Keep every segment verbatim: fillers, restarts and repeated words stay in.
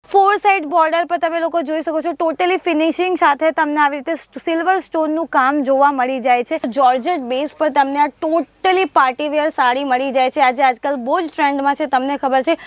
Four side border पर તમે લોકો જોઈ શકો છો ટોટલી ફિનિશિંગ સાથે તમને આવી રીતે સિલ્વર સ્ટોનનું કામ જોવા મળી જાય છે। જોર્જેટ બેઝ પર તમને આ ટોટલી પાર્ટી વેર સાડી મળી જાય છે। આજે આજકાલ બહુ જ ટ્રેન્ડમાં છે, તમને ખબર છે।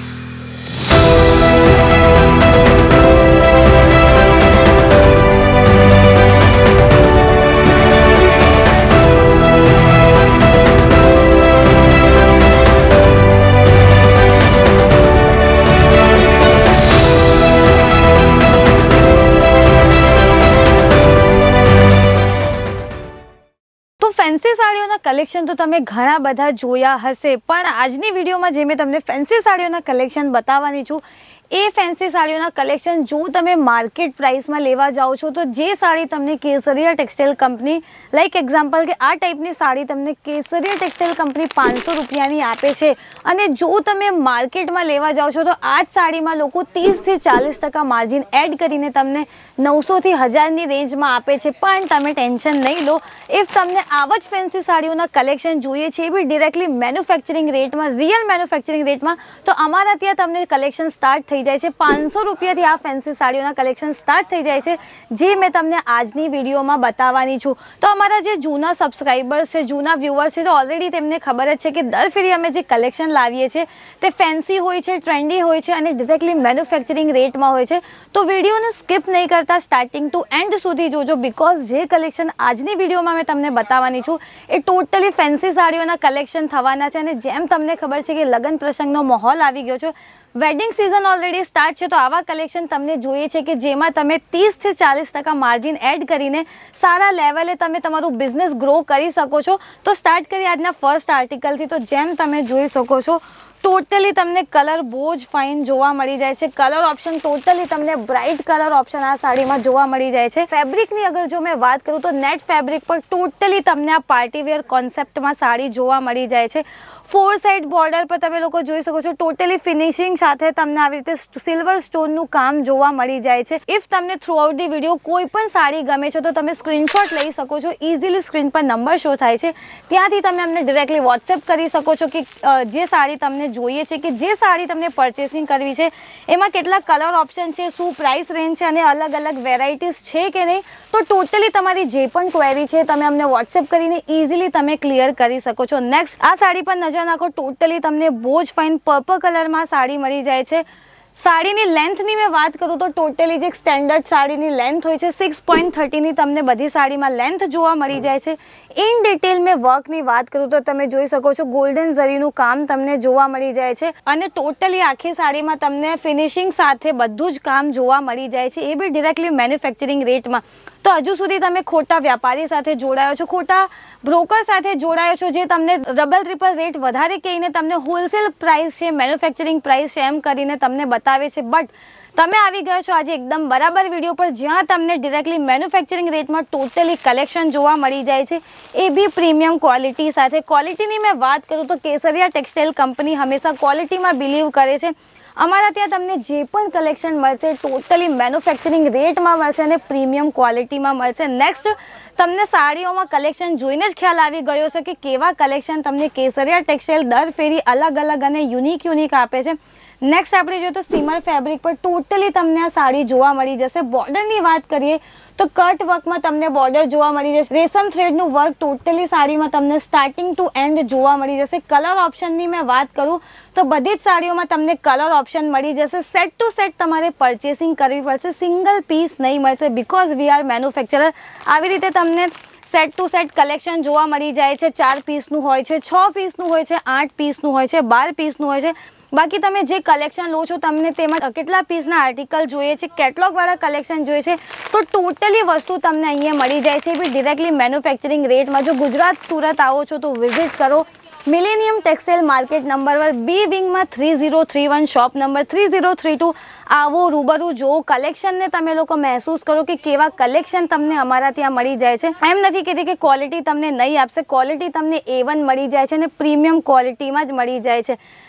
फैंसी साड़ीओना कलेक्शन तो तमे घणा बधा जोया हशे, पण आजनी विडियोमां जे मैं तमने फैंसी साड़ीओना कलेक्शन बताववानी छुं ए फैंसी साड़ीओना कलेक्शन जो तमे मार्केट प्राइस में लेवा जाओ छो तो जे साड़ी तमने Kesariya textile company like example के आ टाइपनी साड़ी तमने केसरिया टेक्सटाइल कंपनी पांच सौ रुपयानी आपे छे अने जो तमे मार्केट में लेवा जाओ छो तो आज साड़ी में लोको तीस थी चालीस टका मार्जिन एड करीने तमने नौ सौ थी हजार नी रेंज में आपे छे। पण तमे टेन्शन नहीं लो, इफ तमने आवा ज फैंसी साड़ीओना कलेक्शन जोईए छे भी डायरेक्टली मैन्युफेक्चरिंग रेट में रियल मैन्युफेक्चरिंग रेट में तो अमारा त्यां तमने कलेक्शन स्टार्ट थई जाय छे। पांच सौ रुपया थी आ फैंसी साड़ीओना कलेक्शन स्टार्ट थई जाय छे जे मैं तमने आजनी विडियो में बतावानी छुं। तो अमारा जे जूना सब्सक्राइबर्स छे, जूना व्यूअर्स छे तो ऑलरेडी तेमने खबर ज छे कि दर फेरी अमे जे कलेक्शन लावीए छे ते फैंसी होय छे, ट्रेंडी होय छे अने डायरेक्टली मैन्युफेक्चरिंग रेट में होय छे। तो विडियोने स्किप नहीं करता, स्टार्टिंग टू एंड सुधी जोजो, बिकॉज जे कलेक्शन आजनी विडियो में मैं तमने बतावानी छुं ए टोटली फैंसी साड़ीओना कलेक्शन थवाना छे। अने जेम तमने खबर छे कि लग्न प्रसंगनो माहौल आवी गयो छे, वेडिंग सीजन ऑलरेडी स्टार्ट है तो आवा कलेक्शन तमने जोईए छे कि जेमां तमे तीस थी चालीस टका मार्जिन एड करीने सारा लेवले तमे तमारू बिजनेस ग्रो करी सको छो। तो स्टार्ट करिए आजना फर्स्ट आर्टिकल थी। तो जेम तमे जोई सको छो टोटली तमने कलर बहुत फाइन जोवा मळी जाय छे। कलर ऑप्शन टोटली तमने ब्राइट कलर ऑप्शन आ साड़ी में जोवा मळी जाय छे। फेब्रिक नी अगर जो मैं बात करूँ तो नेट फेब्रिक पर टोटली तमने आ पार्टी वेर कॉन्सेप्ट में साड़ी जोवा मळी जाय छे। फोर साइड बॉर्डर पर तमे लोको जोई सको छो टोटली फिनिशिंग साथे तमने આવી રીતે સિલ્વર સ્ટોનનું કામ જોવા મળી જાય છે। ઇફ તમને થ્રુ આઉટ ધી વિડિયો કોઈ પણ સાડી ગમે છે તો તમે સ્ક્રીનશોટ લઈ શકો છો। ઇઝીલી સ્ક્રીન પર નંબર શો થાય છે, ત્યાંથી તમે અમને ડાયરેક્ટલી વોટ્સએપ કરી શકો છો કે જે સાડી તમને જોઈએ છે કે જે સાડી તમને પરચેસિંગ કરવી છે એમાં કેટલા કલર ઓપ્શન છે, શું પ્રાઇસ રેન્જ છે અને અલગ અલગ વેરાયટીઝ છે કે નહીં। તો ટોટલી તમારી જે પણ ક્વેરી છે તમે અમને વોટ્સએપ કરીને ઇઝીલી તમે ક્લિયર કરી શકો છો। નેક્સ્ટ આ સાડી પર નજર नाखो टोटली तमने बहुत फाइन पर्पल कलर में साड़ी मळी जाए छे। साड़ी नी लेंथ नी मैं बात करूँ तो टोटली जे स्टेन्डर्ड साड़ी नी लेंथ होय छे सिक्स पॉइंट थर्टी नी तमने बधी साड़ी में लेंथ जोवा मळी जाए छे। इन डिटेल में वर्क नी बात करूँ तो तमे जोई सको छो गोल्डन जरीनुं काम तमने जोवा मळी जाए छे अने टोटली आखी साड़ी में तमने फिनिशिंग साथे बधुं ज काम जोवा मळी जाए छे, ए बी डायरेक्टली मैन्युफेक्चरिंग रेट में। तो हजू सुधी तमे खोटा व्यापारी साथे जोड़ायो छो, खोटा ब्रोकर साथे जोड़ायो छो जे तमने डबल ट्रिपल रेट वधारे कहीने तमने होलसेल प्राइस छे, मैन्युफेक्चरिंग प्राइस छे एम करीने तमने बतावे छे। बट तमे आवी गयो छो आज एकदम बराबर विडियो पर ज्यां तमने डायरेक्टली मैन्युफेक्चरिंग रेट में टोटली कलेक्शन जोवा मळी जाय छे, ए बी प्रीमियम क्वॉलिटी साथे। क्वॉलिटी नी मैं बात करूँ तो केसरिया टेक्सटाइल कंपनी हमेशा क्वॉलिटी में बिलीव करे छे। अमारा त्यां तमने जे पण कलेक्शन मळशे टोटली मैन्युफेक्चरिंग रेट में मळशे अने प्रीमियम क्वॉलिटी में मळशे। नेक्स्ट तमने साड़ीओमां कलेक्शन जोईने ज ख्याल आवी गयो छे कि केवा कलेक्शन तमने केसरिया टेक्सटाइल दर फेरी अलग अलग अने यूनिक यूनिक आपे छे। नेक्स्ट आपणे जोईए तो सीमर फेब्रिक पर टोटली तमने आ साड़ी जोवा मळी जशे। बॉर्डरनी वात करीए तो कट वर्क में तमने बॉर्डर जोवा मळी जशे। रेशम थ्रेडनुं वर्क टोटली साड़ी में तमने स्टार्टिंग टू एंड जोवा मळी जशे। कलर ऑप्शननी मैं बात करूँ तो बधी ज साड़ीओमां तमने कलर ऑप्शन मळी जशे। सेट टू सेट तमारे परचेसिंग करवी पड़शे, सिंगल पीस नहीं मळशे बिकॉज वी आर मैन्युफेक्चरर। आवी रीते तमने सेट टू सेट कलेक्शन जोवा मळी जाय छे। चार पीसनुं होय छे, छ पीसनुं होय छे, आठ पीसनुं होय छे, बार पीसनुं होय छे। बाकी तमे जे कलेक्शन लो छो तमने तेमां केटला पीसना आर्टिकल जोईए छे, केटलॉग वाळा कलेक्शन जोईए छे तो टोटली वस्तु तमने अहींया मळी जाय छे बी डायरेक्टली मैन्युफेक्चरिंग रेट में। जो गुजरात सूरत आवो छो तो विजिट करो millennium textile market number one B wing में three zero three one shop number three zero three two आवो, रूबरू जो कलेक्शन ने तमे लोको महसूस करो कि केवा कलेक्शन तमने अमारा त्यां मळी जाय छे। एम नथी कहेती कि क्वॉलिटी तमने नहीं आपशे, क्वॉलिटी तमने ए वन मळी जाय छे ने प्रीमियम क्वॉलिटी में ज मळी जाय छे।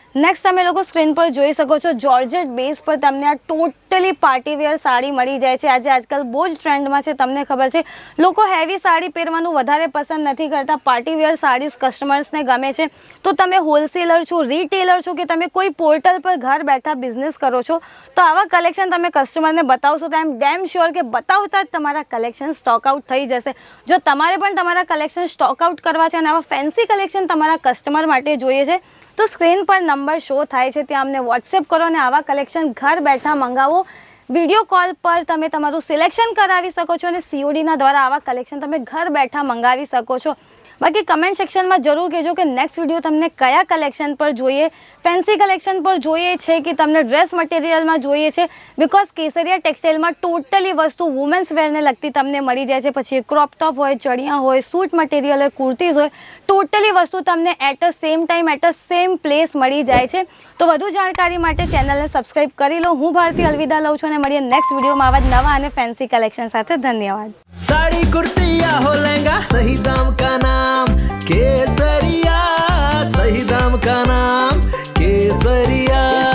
નેક્સ્ટ તમે લોકો સ્ક્રીન પર જોઈ શકો છો જોર્જેટ બેઝ પર તમને આ ટોટલી પાર્ટી વેર સાડી મળી જાય છે. આજે આજકાલ બહુ જ ટ્રેન્ડમાં છે, તમને ખબર છે લોકો હેવી સાડી પહેરવાનું વધારે પસંદ નથી કરતા, પાર્ટી વેર સાડીઝ કસ્ટમર્સને ગમે છે. તો તમે હોલસેલર છો, રિટેલર છો કે તમે કોઈ પોર્ટલ પર ઘર બેઠા બિઝનેસ કરો છો, તો આવા કલેક્શન તમે કસ્ટમરને બતાવશો તો આઈ એમ ડેમ શ્યોર કે બતાવતા જ તમારા કલેક્શન સ્ટોક આઉટ થઈ જશે. જો તમારે પણ તમારા કલેક્શન સ્ટોક આઉટ કરવા છે અને આવા ફેન્સી કલેક્શન તમારા કસ્ટમર માટે જોઈએ છે તો સ્ક્રીન પર નંબર શો થાય છે, ત્યાં અમને વોટ્સએપ કરો અને આવા કલેક્શન ઘર બેઠા મંગાવો. વિડીયો કોલ પર તમે તમારું સિલેક્શન કરાવી શકો છો અને સીઓડીના દ્વારા આવા કલેક્શન તમે ઘર બેઠા મંગાવી શકો છો. બાકી કમેન્ટ સેક્શનમાં જરૂર કહેજો કે નેક્સ્ટ વિડીયો તમને કયા કલેક્શન પર જોઈએ, ફેન્સી કલેક્શન પર જોઈએ છે કે તમને ડ્રેસ મટીરિયલમાં જોઈએ છે. બિકોઝ કેસરિયા ટેક્સટાઇલમાં ટોટલી વસ્તુ વુમેન્સ વેરને લગતી તમને મળી જાય છે. પછી ક્રોપ ટોપ હોય, ચણિયા હોય, સૂટ મટીરિયલ હોય, કુર્તીઝ હોય, ટોટલી વસ્તુ તમને at a same time at a same place મળી જાય છે. તો વધુ જાણકારી માટે ચેનલને સબસ્ક્રાઇબ કરી લો. હું ભારતી અલવિદા લઉં છું અને મળીએ નેક્સ્ટ વિડીયોમાં આવા જ નવા અને ફેન્સી કલેક્શન સાથે. ધન્યવાદ. साड़ी कुर्ती या हो लहंगा, सही दाम का नाम केसरिया, सही दाम का नाम केसरिया.